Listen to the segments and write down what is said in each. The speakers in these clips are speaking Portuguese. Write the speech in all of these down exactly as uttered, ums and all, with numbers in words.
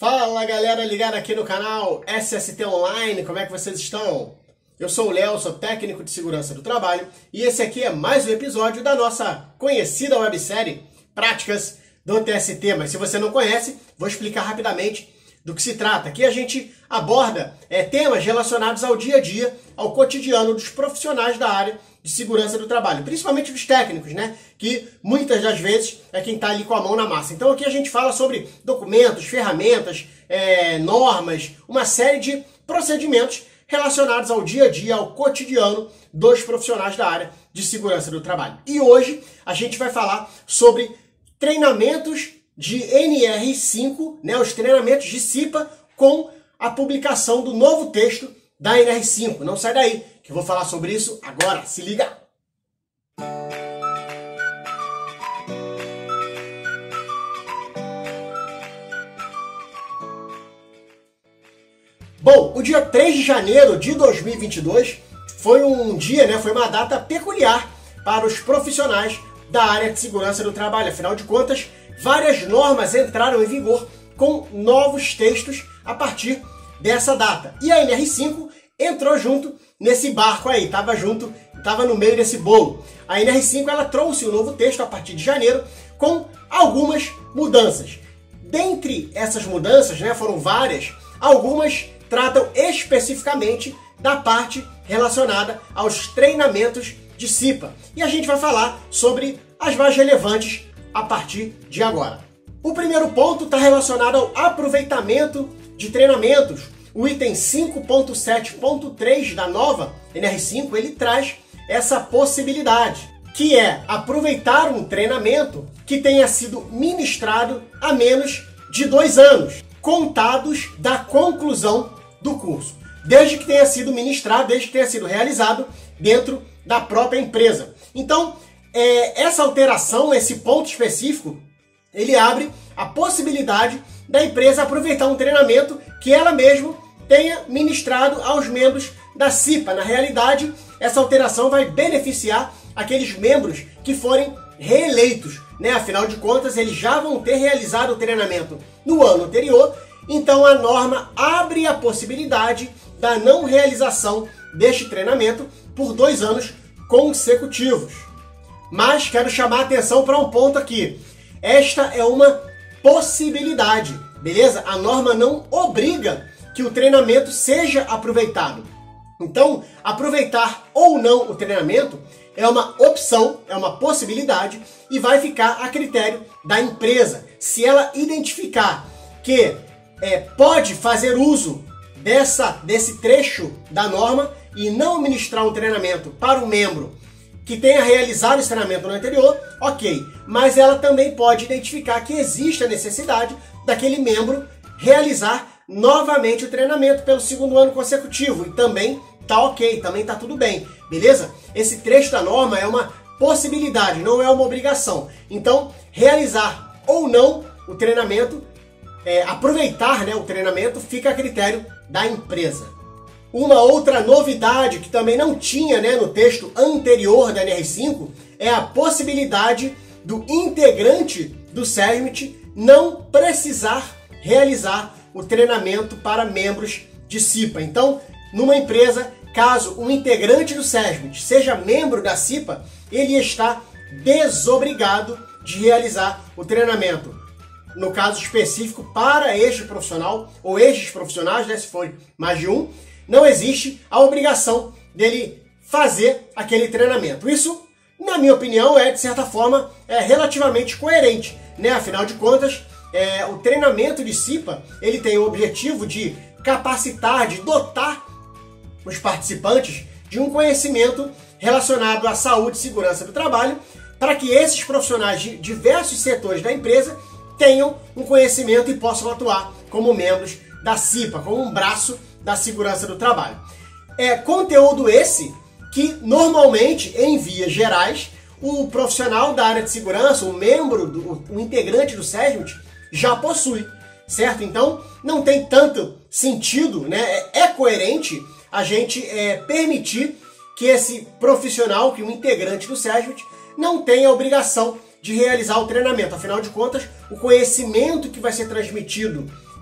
Fala galera ligada aqui no canal S S T Online, como é que vocês estão? Eu sou o Léo, sou técnico de segurança do trabalho e esse aqui é mais um episódio da nossa conhecida websérie Práticas do T S T, mas se você não conhece, vou explicar rapidamente do que se trata. Aqui a gente aborda é, temas relacionados ao dia a dia, ao cotidiano dos profissionais da área de segurança do trabalho, principalmente dos técnicos, né? Que muitas das vezes é quem está ali com a mão na massa. Então aqui a gente fala sobre documentos, ferramentas, é, normas, uma série de procedimentos relacionados ao dia a dia, ao cotidiano dos profissionais da área de segurança do trabalho. E hoje a gente vai falar sobre treinamentos de N R cinco, né, os treinamentos de C I P A com a publicação do novo texto da N R cinco. Não sai daí, que eu vou falar sobre isso agora. Se liga! Bom, o dia três de janeiro de dois mil e vinte e dois foi um dia, né, foi uma data peculiar para os profissionais da área de segurança do trabalho. Afinal de contas, várias normas entraram em vigor com novos textos a partir dessa data. E a N R cinco entrou junto nesse barco aí, estava junto, estava no meio desse bolo. A N R cinco ela trouxe um novo texto a partir de janeiro com algumas mudanças. Dentre essas mudanças, né, foram várias, algumas tratam especificamente da parte relacionada aos treinamentos de C I P A. E a gente vai falar sobre as mais relevantes a partir de agora. O primeiro ponto está relacionado ao aproveitamento de treinamentos. O item cinco ponto sete ponto três da nova N R cinco, ele traz essa possibilidade, que é aproveitar um treinamento que tenha sido ministrado há menos de dois anos, contados da conclusão do curso, desde que tenha sido ministrado, desde que tenha sido realizado dentro da própria empresa. Então, é, essa alteração, esse ponto específico, ele abre a possibilidade da empresa aproveitar um treinamento que ela mesma tenha ministrado aos membros da C I P A. Na realidade, essa alteração vai beneficiar aqueles membros que forem reeleitos, né? Afinal de contas, eles já vão ter realizado o treinamento no ano anterior, então a norma abre a possibilidade da não realização deste treinamento por dois anos consecutivos. Mas quero chamar a atenção para um ponto aqui. Esta é uma possibilidade, beleza? A norma não obriga que o treinamento seja aproveitado. Então, aproveitar ou não o treinamento é uma opção, é uma possibilidade e vai ficar a critério da empresa. Se ela identificar que é, pode fazer uso dessa, desse trecho da norma e não ministrar um treinamento para um membro que tenha realizado esse treinamento no anterior, ok. Mas ela também pode identificar que existe a necessidade daquele membro realizar novamente o treinamento pelo segundo ano consecutivo. E também tá ok, também tá tudo bem, beleza? Esse trecho da norma é uma possibilidade, não é uma obrigação. Então, realizar ou não o treinamento, é, aproveitar, né, o treinamento, fica a critério da empresa. Uma outra novidade que também não tinha, né, no texto anterior da N R cinco é a possibilidade do integrante do SESMIT não precisar realizar o treinamento para membros de C I P A. Então, numa empresa, caso um integrante do SESMIT seja membro da C I P A, ele está desobrigado de realizar o treinamento. No caso específico, para este profissional, ou estes profissionais, né, se for mais de um, não existe a obrigação dele fazer aquele treinamento. Isso, na minha opinião, é, de certa forma, é relativamente coerente, né? Afinal de contas, é, o treinamento de C I P A, ele tem o objetivo de capacitar, de dotar os participantes de um conhecimento relacionado à saúde e segurança do trabalho, para que esses profissionais de diversos setores da empresa tenham um conhecimento e possam atuar como membros da C I P A, como um braço da segurança do trabalho. É conteúdo esse que normalmente, em vias gerais, o profissional da área de segurança, o membro, do, o integrante do SESMIT, já possui, certo? Então, não tem tanto sentido, né? É, é coerente a gente é, permitir que esse profissional, que o integrante do SESMIT, não tenha a obrigação de realizar o treinamento. Afinal de contas, o conhecimento que vai ser transmitido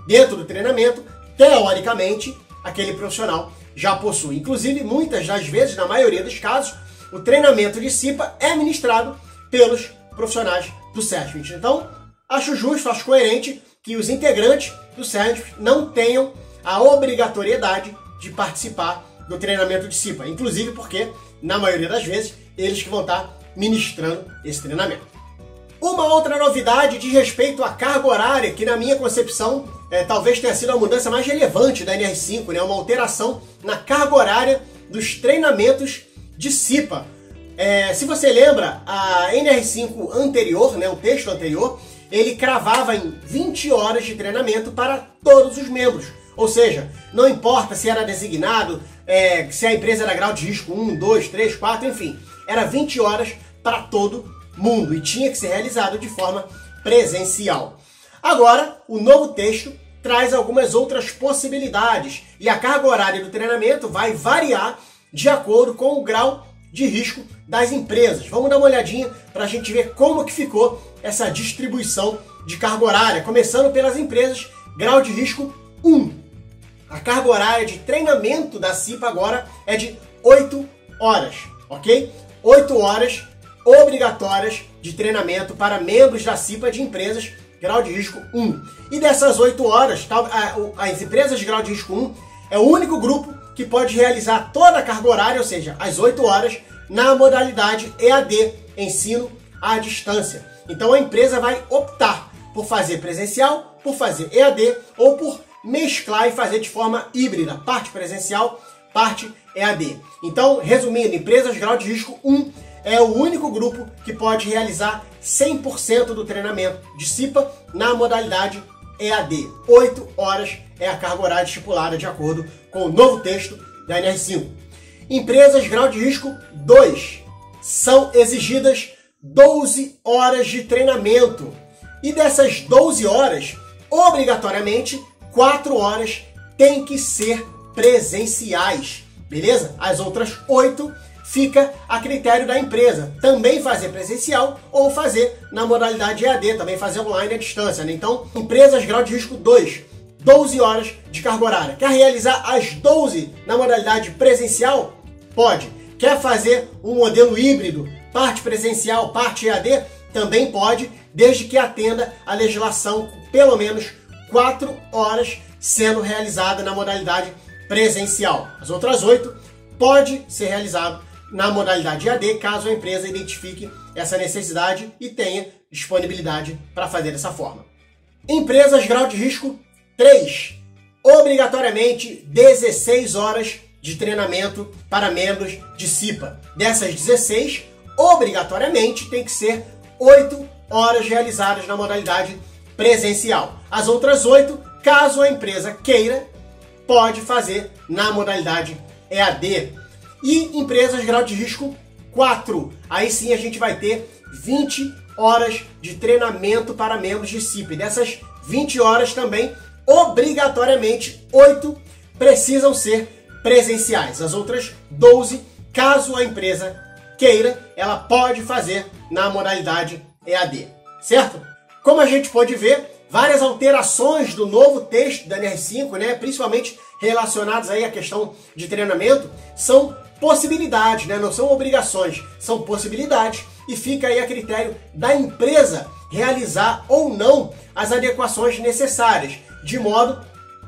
dentro do treinamento, teoricamente, aquele profissional já possui. Inclusive, muitas das vezes, na maioria dos casos, o treinamento de C I P A é ministrado pelos profissionais do CESP. Então, acho justo, acho coerente que os integrantes do CESP não tenham a obrigatoriedade de participar do treinamento de C I P A, inclusive porque, na maioria das vezes, eles que vão estar ministrando esse treinamento. Uma outra novidade diz respeito à carga horária, que na minha concepção é, talvez tenha sido a mudança mais relevante da N R cinco, né? Uma alteração na carga horária dos treinamentos de C I P A. É, se você lembra, a N R cinco anterior, né, o texto anterior, ele cravava em vinte horas de treinamento para todos os membros. Ou seja, não importa se era designado, é, se a empresa era grau de risco um, dois, três, quatro, enfim, era vinte horas para todo mundo e tinha que ser realizado de forma presencial. Agora, o novo texto traz algumas outras possibilidades e a carga horária do treinamento vai variar de acordo com o grau de risco das empresas. Vamos dar uma olhadinha para a gente ver como que ficou essa distribuição de carga horária, começando pelas empresas grau de risco um. A carga horária de treinamento da C I P A agora é de oito horas, ok? oito horas obrigatórias de treinamento para membros da C I P A de empresas grau de risco um. E dessas oito horas, as empresas de grau de risco um é o único grupo que pode realizar toda a carga horária, ou seja, as oito horas, na modalidade E A D, ensino à distância. Então a empresa vai optar por fazer presencial, por fazer E A D ou por mesclar e fazer de forma híbrida, parte presencial, parte E A D. Então, resumindo, empresas grau de risco um é o único grupo que pode realizar cem por cento do treinamento de C I P A na modalidade E A D. oito horas é a carga horária estipulada de acordo com o novo texto da N R cinco. Empresas grau de risco dois. São exigidas doze horas de treinamento. E dessas doze horas, obrigatoriamente, quatro horas tem que ser presenciais. Beleza? As outras oito fica a critério da empresa. Também fazer presencial ou fazer na modalidade E A D, também fazer online à distância, né? Então, empresas grau de risco dois, doze horas de carga horária. Quer realizar as doze na modalidade presencial? Pode. Quer fazer um modelo híbrido, parte presencial, parte E A D? Também pode, desde que atenda a legislação com pelo menos quatro horas sendo realizada na modalidade presencial. As outras oito pode ser realizado na modalidade E A D, caso a empresa identifique essa necessidade e tenha disponibilidade para fazer dessa forma. Empresas grau de risco três. Obrigatoriamente dezesseis horas de treinamento para membros de C I P A. Dessas dezesseis, obrigatoriamente tem que ser oito horas realizadas na modalidade presencial. As outras oito, caso a empresa queira, pode fazer na modalidade E A D. E empresas grau de risco quatro. Aí sim a gente vai ter vinte horas de treinamento para membros de C I P A. Dessas vinte horas também, obrigatoriamente, oito precisam ser presenciais. As outras doze, caso a empresa queira, ela pode fazer na modalidade E A D. Certo? Como a gente pode ver, várias alterações do novo texto da N R cinco, né, principalmente relacionadas aí à questão de treinamento, são possibilidades, né, não são obrigações, são possibilidades e fica aí a critério da empresa realizar ou não as adequações necessárias, de modo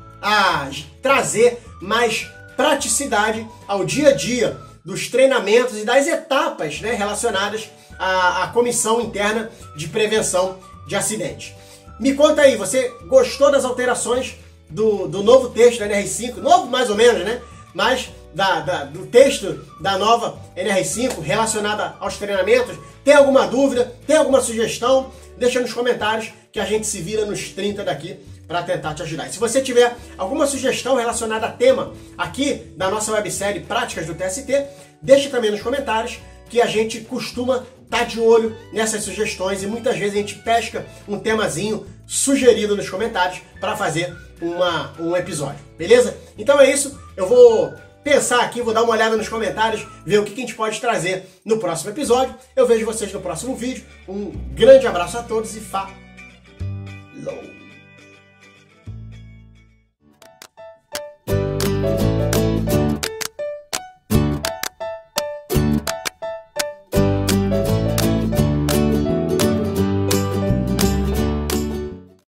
a trazer mais praticidade ao dia a dia dos treinamentos e das etapas, né, relacionadas à, à comissão interna de prevenção de acidentes. Me conta aí, você gostou das alterações do, do novo texto da N R cinco? Novo mais ou menos, né? Mas da, da, do texto da nova N R cinco relacionada aos treinamentos? Tem alguma dúvida? Tem alguma sugestão? Deixa nos comentários que a gente se vira nos trinta daqui para tentar te ajudar. E se você tiver alguma sugestão relacionada a tema aqui da nossa websérie Práticas do T S T, deixa também nos comentários, que a gente costuma estar de olho nessas sugestões e muitas vezes a gente pesca um temazinho sugerido nos comentários para fazer uma, um episódio, beleza? Então é isso, eu vou pensar aqui, vou dar uma olhada nos comentários, ver o que a gente pode trazer no próximo episódio. Eu vejo vocês no próximo vídeo, um grande abraço a todos e falou!